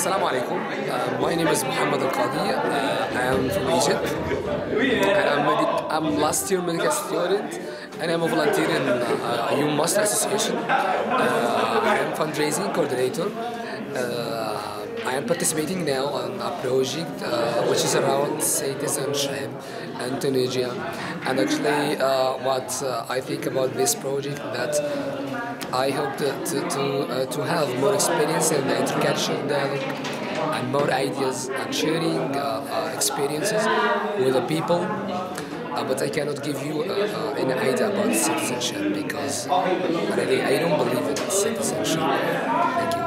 Assalamu alaikum. My name is Muhammad Al Qadi. I am from Egypt. And I'm last year medical student and I'm a volunteer in You Must Association. I am fundraising coordinator. I am participating now on a project which is around citizenship in Tunisia. And actually, what I think about this project that I hope to have more experience in the intercultural dialogue and more ideas and sharing experiences with the people. But I cannot give you any idea about citizenship because really I don't believe in citizenship. Thank you.